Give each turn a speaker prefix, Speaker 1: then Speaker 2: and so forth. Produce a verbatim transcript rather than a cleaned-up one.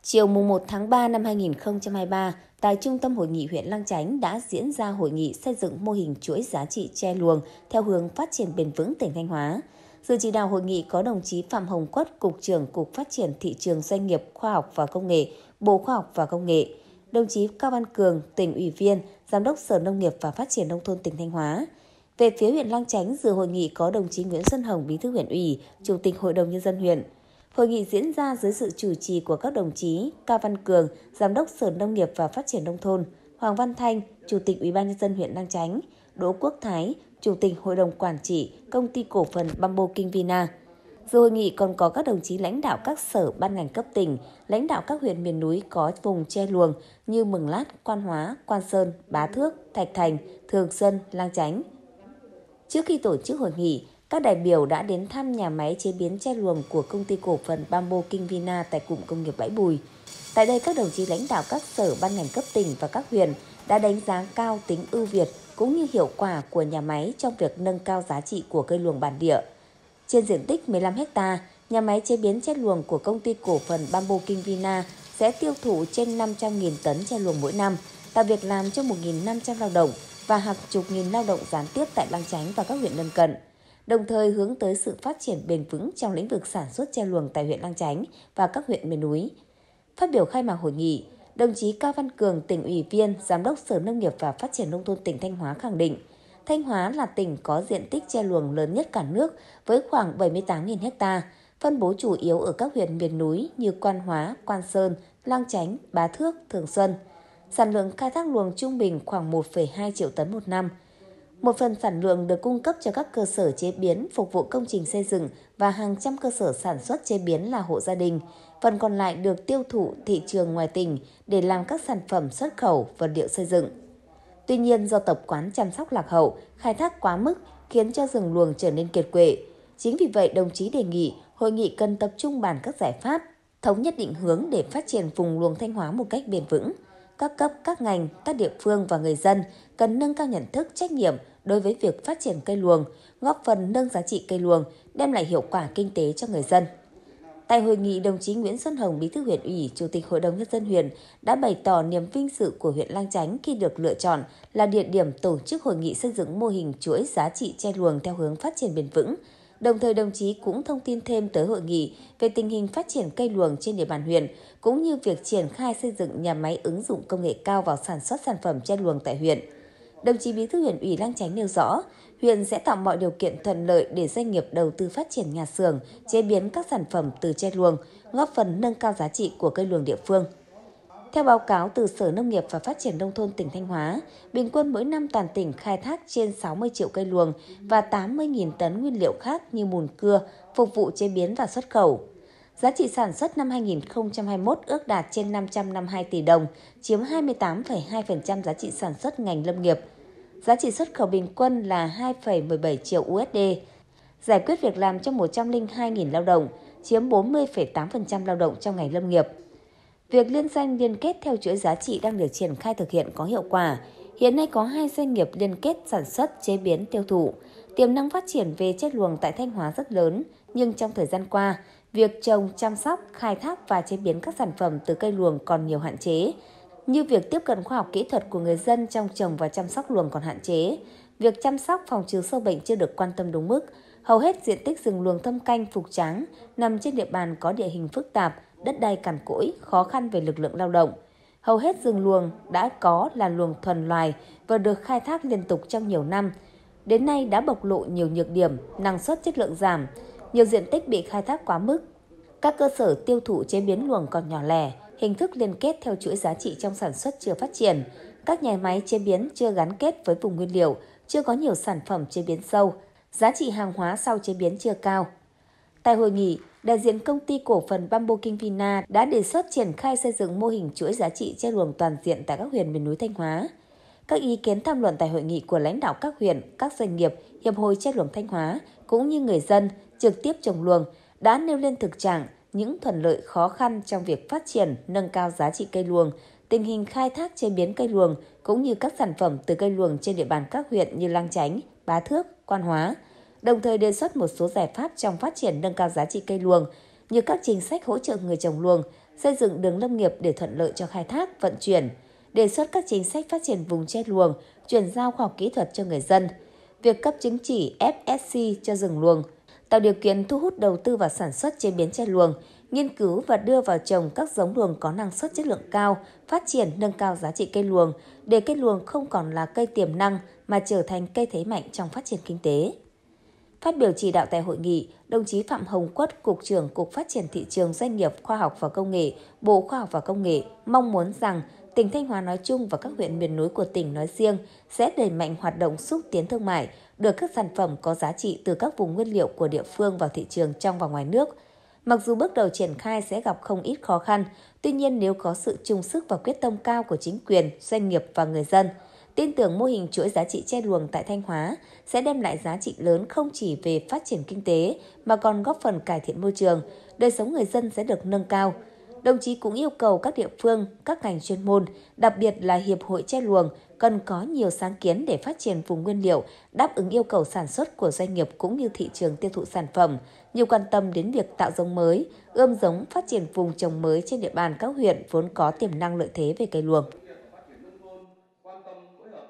Speaker 1: Chiều mùng một tháng ba năm hai nghìn không trăm hai mươi ba, tại Trung tâm Hội nghị huyện Lang Chánh đã diễn ra hội nghị xây dựng mô hình chuỗi giá trị tre luồng theo hướng phát triển bền vững tỉnh Thanh Hóa. Dự chỉ đạo hội nghị có đồng chí Phạm Hồng Quất, Cục trưởng Cục Phát triển Thị trường Doanh nghiệp Khoa học và Công nghệ, Bộ Khoa học và Công nghệ, đồng chí Cao Văn Cường, Tỉnh ủy viên, Giám đốc Sở Nông nghiệp và Phát triển Nông thôn tỉnh Thanh Hóa. Về phía huyện Lang Chánh, dự hội nghị có đồng chí Nguyễn Xuân Hồng, Bí thư huyện ủy, Chủ tịch Hội đồng Nhân dân huyện. Hội nghị diễn ra dưới sự chủ trì của các đồng chí Cao Văn Cường, Giám đốc Sở Nông nghiệp và Phát triển Nông thôn, Hoàng Văn Thanh, Chủ tịch Ủy ban Nhân dân huyện Lang Chánh, Đỗ Quốc Thái, Chủ tịch Hội đồng Quản trị Công ty Cổ phần Bamboo King Vina. Dự hội nghị còn có các đồng chí lãnh đạo các sở ban ngành cấp tỉnh, lãnh đạo các huyện miền núi có vùng tre luồng như Mường Lát, Quan Hóa, Quan Sơn, Bá Thước, Thạch Thành, Thường Xuân, Lang Chánh. Trước khi tổ chức hội nghị, các đại biểu đã đến thăm nhà máy chế biến tre luồng của Công ty Cổ phần Bamboo King Vina tại cụm công nghiệp Bãi Bùi. Tại đây, các đồng chí lãnh đạo các sở ban ngành cấp tỉnh và các huyện đã đánh giá cao tính ưu việt cũng như hiệu quả của nhà máy trong việc nâng cao giá trị của cây luồng bản địa. Trên diện tích mười lăm héc ta, nhà máy chế biến tre luồng của Công ty Cổ phần Bamboo King Vina sẽ tiêu thụ trên năm trăm nghìn tấn tre luồng mỗi năm, tạo việc làm cho một nghìn năm trăm lao động và hàng chục nghìn lao động gián tiếp tại Lang Chánh và các huyện lân cận, đồng thời hướng tới sự phát triển bền vững trong lĩnh vực sản xuất tre luồng tại huyện Lang Chánh và các huyện miền núi. Phát biểu khai mạc hội nghị, đồng chí Cao Văn Cường, Tỉnh ủy viên, Giám đốc Sở Nông nghiệp và Phát triển Nông thôn tỉnh Thanh Hóa khẳng định, Thanh Hóa là tỉnh có diện tích tre luồng lớn nhất cả nước với khoảng bảy mươi tám nghìn héc ta, phân bố chủ yếu ở các huyện miền núi như Quan Hóa, Quan Sơn, Lang Chánh, Bá Thước, Thường Xuân. Sản lượng khai thác luồng trung bình khoảng một phẩy hai triệu tấn một năm. Một phần sản lượng được cung cấp cho các cơ sở chế biến phục vụ công trình xây dựng và hàng trăm cơ sở sản xuất chế biến là hộ gia đình. Phần còn lại được tiêu thụ thị trường ngoài tỉnh để làm các sản phẩm xuất khẩu, vật liệu xây dựng. Tuy nhiên, do tập quán chăm sóc lạc hậu, khai thác quá mức khiến cho rừng luồng trở nên kiệt quệ. Chính vì vậy, đồng chí đề nghị hội nghị cần tập trung bàn các giải pháp, thống nhất định hướng để phát triển vùng luồng Thanh Hóa một cách bền vững. Các cấp, các ngành, các địa phương và người dân cần nâng cao nhận thức, trách nhiệm đối với việc phát triển cây luồng, góp phần nâng giá trị cây luồng, đem lại hiệu quả kinh tế cho người dân. Tại hội nghị, đồng chí Nguyễn Xuân Hồng, Bí thư huyện ủy, Chủ tịch Hội đồng Nhân dân huyện đã bày tỏ niềm vinh dự của huyện Lang Chánh khi được lựa chọn là địa điểm tổ chức hội nghị xây dựng mô hình chuỗi giá trị tre luồng theo hướng phát triển bền vững. Đồng thời, đồng chí cũng thông tin thêm tới hội nghị về tình hình phát triển cây luồng trên địa bàn huyện, cũng như việc triển khai xây dựng nhà máy ứng dụng công nghệ cao vào sản xuất sản phẩm tre luồng tại huyện. Đồng chí Bí thư huyện ủy Lang Chánh nêu rõ, huyện sẽ tạo mọi điều kiện thuận lợi để doanh nghiệp đầu tư phát triển nhà xưởng, chế biến các sản phẩm từ tre luồng, góp phần nâng cao giá trị của cây luồng địa phương. Theo báo cáo từ Sở Nông nghiệp và Phát triển Nông thôn tỉnh Thanh Hóa, bình quân mỗi năm toàn tỉnh khai thác trên sáu mươi triệu cây luồng và tám mươi nghìn tấn nguyên liệu khác như mùn cưa, phục vụ chế biến và xuất khẩu. Giá trị sản xuất năm hai nghìn không trăm hai mươi mốt ước đạt trên năm trăm năm mươi hai tỷ đồng, chiếm hai mươi tám phẩy hai phần trăm giá trị sản xuất ngành lâm nghiệp. Giá trị xuất khẩu bình quân là hai phẩy mười bảy triệu u ét đê, giải quyết việc làm cho một trăm lẻ hai nghìn lao động, chiếm bốn mươi phẩy tám phần trăm lao động trong ngành lâm nghiệp. Việc liên danh liên kết theo chuỗi giá trị đang được triển khai thực hiện có hiệu quả. Hiện nay có hai doanh nghiệp liên kết sản xuất, chế biến, tiêu thụ. Tiềm năng phát triển về tre luồng tại Thanh Hóa rất lớn, nhưng trong thời gian qua, việc trồng, chăm sóc, khai thác và chế biến các sản phẩm từ cây luồng còn nhiều hạn chế, như việc tiếp cận khoa học kỹ thuật của người dân trong trồng và chăm sóc luồng còn hạn chế, việc chăm sóc phòng trừ sâu bệnh chưa được quan tâm đúng mức. Hầu hết diện tích rừng luồng thâm canh Phục Tráng nằm trên địa bàn có địa hình phức tạp, đất đai cằn cỗi, khó khăn về lực lượng lao động. Hầu hết rừng luồng đã có là luồng thuần loài và được khai thác liên tục trong nhiều năm. Đến nay đã bộc lộ nhiều nhược điểm, năng suất chất lượng giảm, nhiều diện tích bị khai thác quá mức. Các cơ sở tiêu thụ chế biến luồng còn nhỏ lẻ, hình thức liên kết theo chuỗi giá trị trong sản xuất chưa phát triển. Các nhà máy chế biến chưa gắn kết với vùng nguyên liệu, chưa có nhiều sản phẩm chế biến sâu, giá trị hàng hóa sau chế biến chưa cao. Tại hội nghị, đại diện Công ty Cổ phần Bamboo King Vina đã đề xuất triển khai xây dựng mô hình chuỗi giá trị tre luồng toàn diện tại các huyện miền núi Thanh Hóa. Các ý kiến tham luận tại hội nghị của lãnh đạo các huyện, các doanh nghiệp, Hiệp hội Tre luồng Thanh Hóa cũng như người dân trực tiếp trồng luồng đã nêu lên thực trạng những thuận lợi khó khăn trong việc phát triển, nâng cao giá trị cây luồng, tình hình khai thác chế biến cây luồng cũng như các sản phẩm từ cây luồng trên địa bàn các huyện như Lang Chánh, Bá Thước, Quan Hóa, đồng thời đề xuất một số giải pháp trong phát triển nâng cao giá trị cây luồng, như các chính sách hỗ trợ người trồng luồng, xây dựng đường lâm nghiệp để thuận lợi cho khai thác, vận chuyển, đề xuất các chính sách phát triển vùng tre luồng, chuyển giao khoa học kỹ thuật cho người dân, việc cấp chứng chỉ ép ét xê cho rừng luồng, tạo điều kiện thu hút đầu tư vào sản xuất chế biến tre luồng, nghiên cứu và đưa vào trồng các giống luồng có năng suất chất lượng cao, phát triển nâng cao giá trị cây luồng, để cây luồng không còn là cây tiềm năng mà trở thành cây thế mạnh trong phát triển kinh tế. Phát biểu chỉ đạo tại hội nghị, đồng chí Phạm Hồng Quất, Cục trưởng Cục Phát triển Thị trường Doanh nghiệp Khoa học và Công nghệ, Bộ Khoa học và Công nghệ mong muốn rằng tỉnh Thanh Hóa nói chung và các huyện miền núi của tỉnh nói riêng sẽ đẩy mạnh hoạt động xúc tiến thương mại, đưa các sản phẩm có giá trị từ các vùng nguyên liệu của địa phương vào thị trường trong và ngoài nước. Mặc dù bước đầu triển khai sẽ gặp không ít khó khăn, tuy nhiên nếu có sự chung sức và quyết tâm cao của chính quyền, doanh nghiệp và người dân, tin tưởng mô hình chuỗi giá trị tre luồng tại Thanh Hóa sẽ đem lại giá trị lớn không chỉ về phát triển kinh tế mà còn góp phần cải thiện môi trường, đời sống người dân sẽ được nâng cao. Đồng chí cũng yêu cầu các địa phương, các ngành chuyên môn, đặc biệt là Hiệp hội Tre luồng cần có nhiều sáng kiến để phát triển vùng nguyên liệu, đáp ứng yêu cầu sản xuất của doanh nghiệp cũng như thị trường tiêu thụ sản phẩm, nhiều quan tâm đến việc tạo giống mới, ươm giống phát triển vùng trồng mới trên địa bàn các huyện vốn có tiềm năng lợi thế về cây luồng.